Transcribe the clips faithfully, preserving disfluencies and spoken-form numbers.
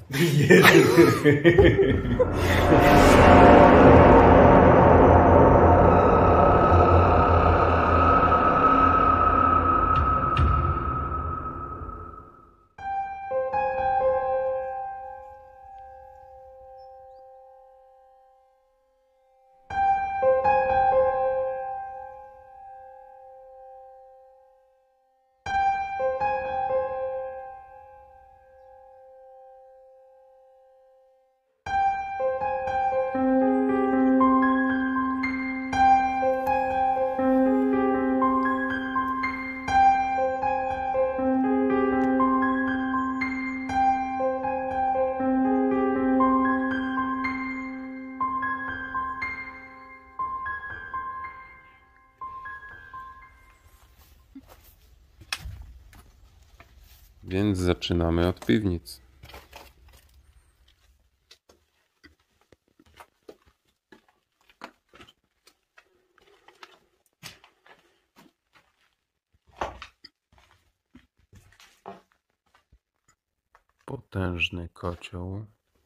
Więc zaczynamy od piwnic. Potężny kocioł.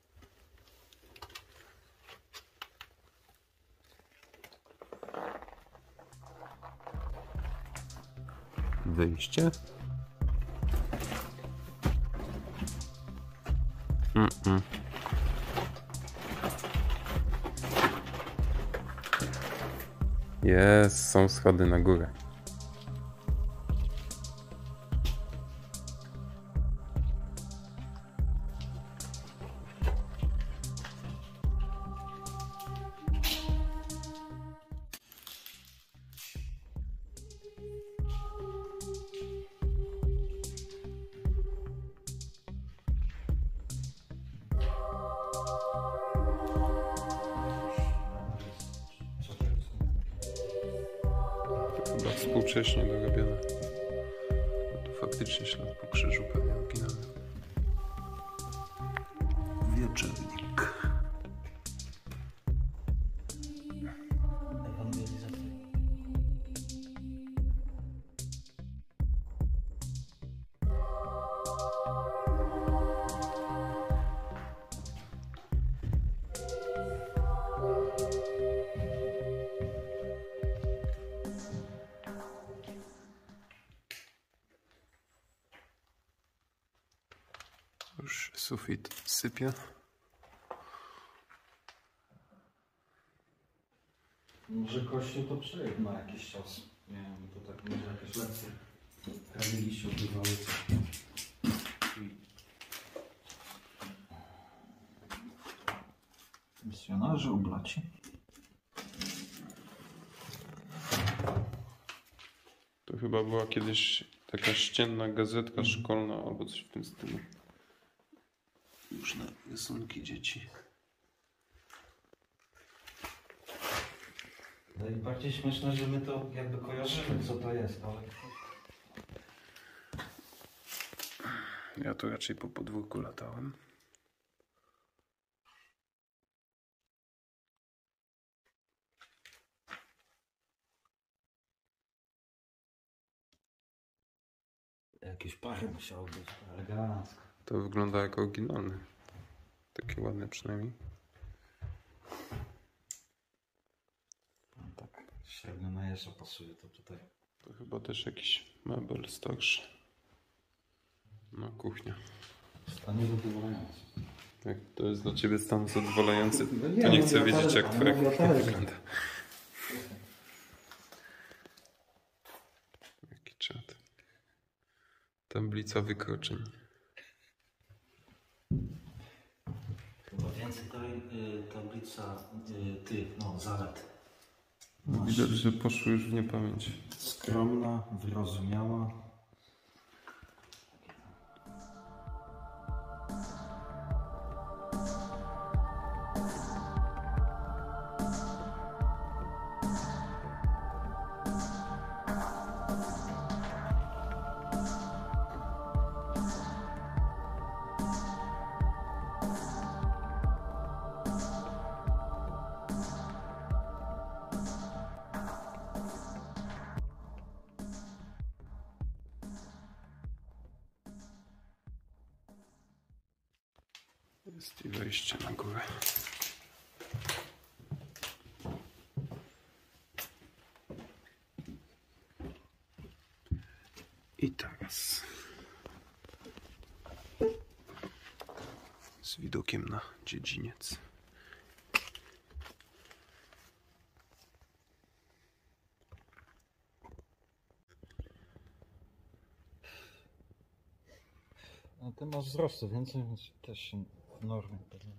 Wyjście. Mm-mm. Jest, są schody na górę. Chyba współcześnie dorobione. No tu faktycznie ślad po krzyżu pewnie oginany. Wieczernik. Już sufit sypie. Może Kościół to przejdzie na jakiś czas. Nie wiem, to tak może jakieś lekcje religii się odbywały. Misjonarze ublaci. To chyba była kiedyś taka ścienna gazetka szkolna albo coś w tym stylu. Już na rysunki dzieci. Najbardziej śmieszne, że my to jakby kojarzymy, co to jest, ale... Ja tu raczej po podwórku latałem. Jakieś pary musiało być, elegancko. To wygląda jak oryginalny. Takie ładne przynajmniej. No tak, średnio na jeża pasuje to tutaj. To chyba też jakiś mebel starszy. No, kuchnia. Stanie zadowalający. Jak to jest dla ciebie stan zadowalający, No to nie, nie no chcę ja wiedzieć, też- jak no twoja ja kuchnia też. wygląda. Jaki czad. Tablica wykroczeń. Chyba więcej daje y, tablica y, tych, no, zalet. Widać, że poszły już w niepamięć. Skromna, wyrozumiała. Jest i wejście na górę. I teraz z widokiem na dziedziniec. A ty masz wzrostu więcej, więc też się w normie pewnie.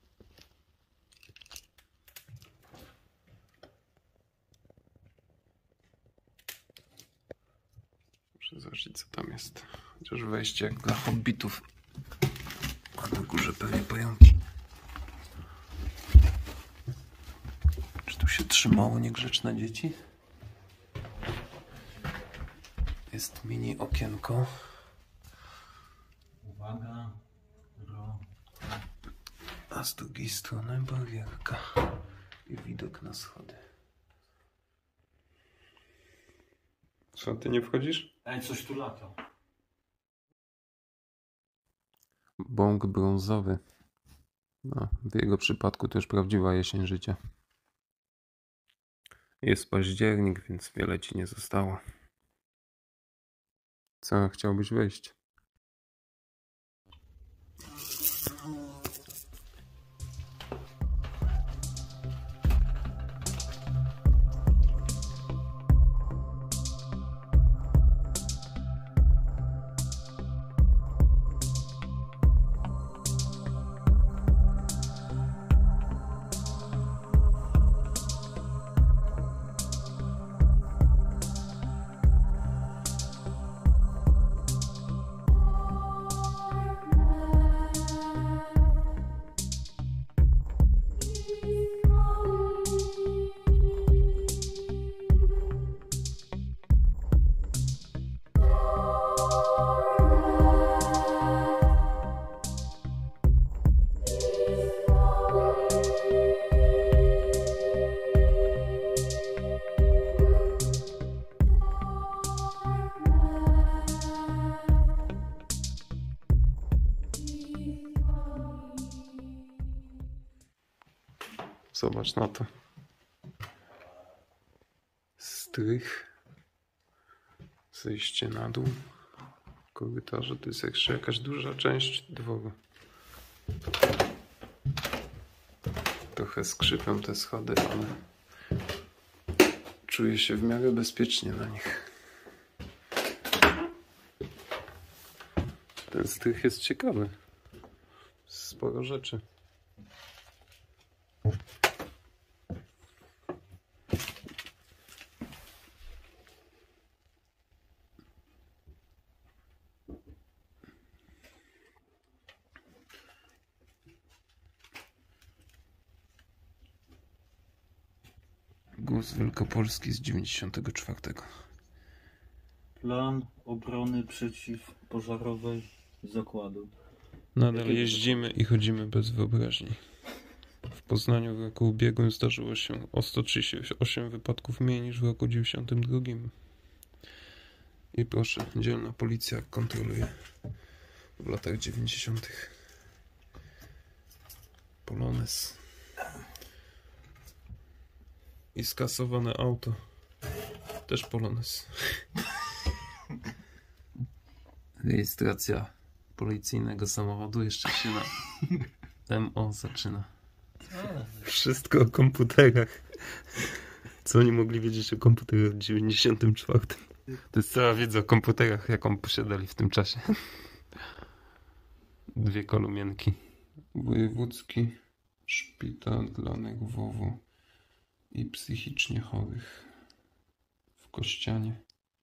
Muszę zobaczyć, co tam jest. Chociaż wejście jak dla hobbitów. A na górze pewnie pająki. Czy tu się trzymało niegrzeczne dzieci? Jest mini okienko. Uwaga, ro. A z drugiej strony barierka i widok na schody. Co, ty nie wchodzisz? Ej, coś tu lata. Bąk brązowy. No, w jego przypadku to już prawdziwa jesień życia. Jest październik, więc wiele ci nie zostało. Co, chciałbyś wejść? Zobacz na to. Strych. Zejście na dół. Korytarze to jest jeszcze jakaś duża część dworu. Trochę skrzypią te schody, ale czuję się w miarę bezpiecznie na nich. Ten strych jest ciekawy. Sporo rzeczy. Guz Wielkopolski z dziewięćdziesiątego czwartego. Plan obrony przeciwpożarowej zakładu. Nadal jeździmy i chodzimy bez wyobraźni. W Poznaniu w roku ubiegłym zdarzyło się o sto trzydzieści osiem wypadków mniej niż w roku dziewięćdziesiątym drugim. I proszę, dzielna policja kontroluje w latach dziewięćdziesiątych. Polones. I skasowane auto. Też Polones. Rejestracja policyjnego samochodu jeszcze się na M O zaczyna. Wszystko o komputerach. Co oni mogli wiedzieć o komputerach w dziewięćdziesiątym czwartym? To jest cała wiedza o komputerach, jaką posiadali w tym czasie. Dwie kolumienki. Wojewódzki szpital dla nerwowo i psychicznie chorych w Kościanie.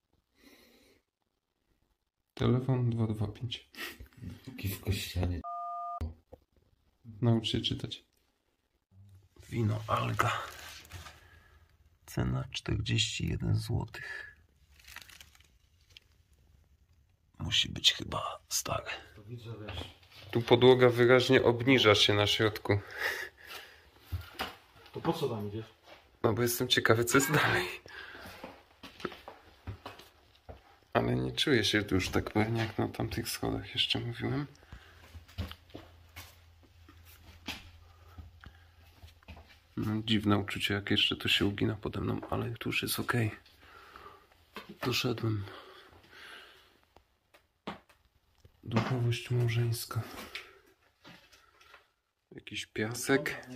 Telefon dwa dwa pięć. Taki w Kościanie. Naucz się czytać. Wino Alga. Cena czterdzieści jeden złotych. Musi być chyba stare. To widzę, wiesz. Tu podłoga wyraźnie obniża się na środku. To po co tam idziesz? No bo jestem ciekawy, co jest dalej. Ale nie czuję się tu już tak pewnie, jak na tamtych schodach jeszcze mówiłem. No, dziwne uczucie, jak jeszcze to się ugina pode mną, ale tu już jest ok. Doszedłem. Duchowość małżeńska. Jakiś piasek.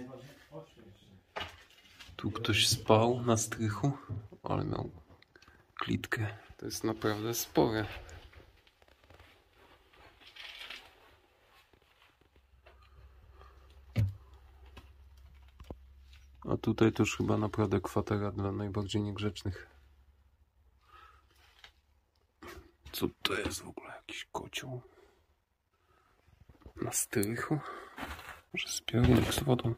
Tu ktoś spał na strychu, ale miał klitkę. To jest naprawdę spore. A tutaj to już chyba naprawdę kwatera dla najbardziej niegrzecznych. Co to jest w ogóle? Jakiś kocioł? Na strychu? Może zbiornik z wodą?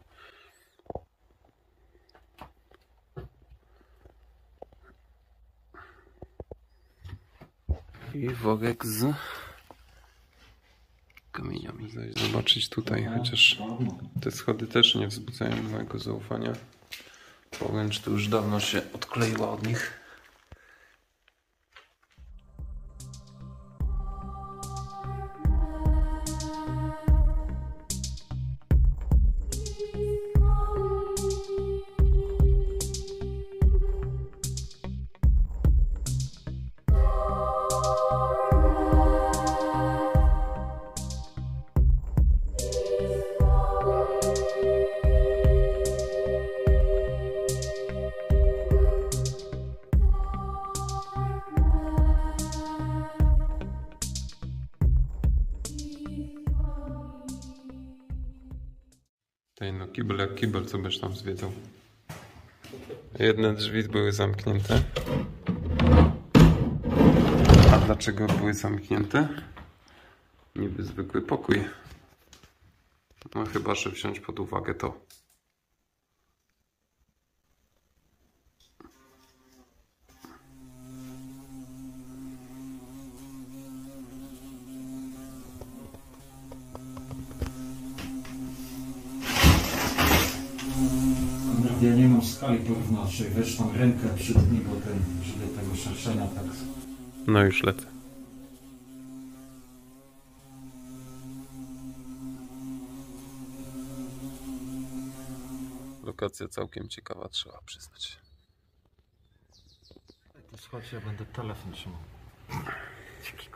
I worek z kamieniami. Zobaczyć tutaj, chociaż te schody też nie wzbudzają mojego zaufania. Poręcz to już dawno się odkleiła od nich. Tej no kibel jak kibel, co byś tam zwiedzał. Jedne drzwi były zamknięte. A dlaczego były zamknięte? Niby zwykły pokój. No chyba, że wziąć pod uwagę to. Ja nie mam skali porównawczej, wiesz, tam rękę przytnij, bo ten, żeby tego szerszenia tak... No już lecę. Lokacja całkiem ciekawa, trzeba przyznać. Słuchajcie, ja będę telefon trzymał.